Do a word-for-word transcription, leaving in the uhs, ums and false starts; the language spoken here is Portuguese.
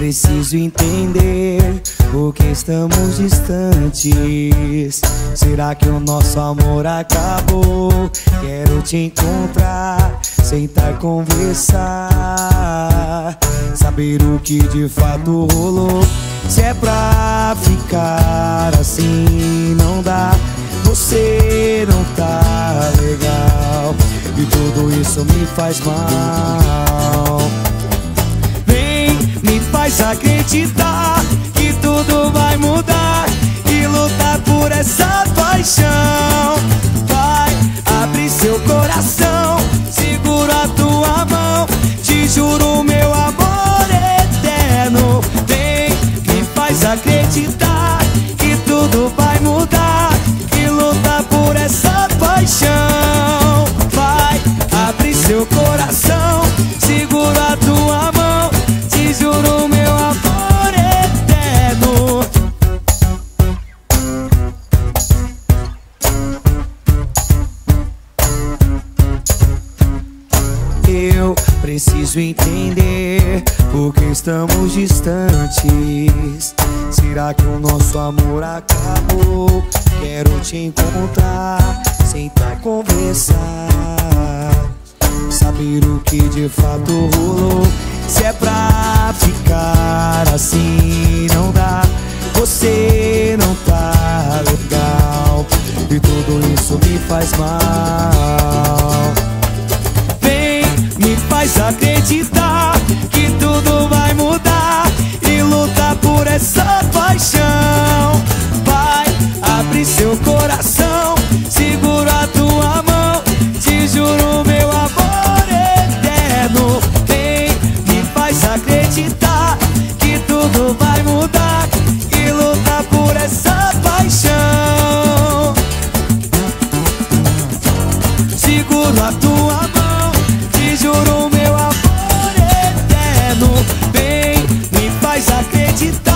preciso entender por que estamos distantes. Será que o nosso amor acabou? Quero te encontrar, sentar, conversar, saber o que de fato rolou. Se é pra ficar assim, não dá. Você não tá legal e tudo isso me faz mal. Vem, me faz acreditar que tudo vai mudar e lutar por essa paixão. Vai, abre seu coração, segura a tua mão, te juro meu amor eterno. Vem, me faz acreditar que tudo vai mudar e lutar por essa paixão. Vai, abre seu coração, segura a tua mão, te juro meu amor eterno. Eu preciso entender por que estamos distantes. Será que o nosso amor acabou? Quero te encontrar, sentar, conversar, saber o que de fato rolou. Se é pra ficar assim, não dá. Você não tá legal e tudo isso me faz mal. Vem, me faz acreditar que tudo vai mudar e lutar por essa paixão. Vai, abre seu coração, segura a tua mão, te juro meu amor eterno. Vem, me faz acreditar que tudo vai mudar e lutar por essa paixão. Segura a tua mão, te juro meu amor eterno. Vem, me faz acreditar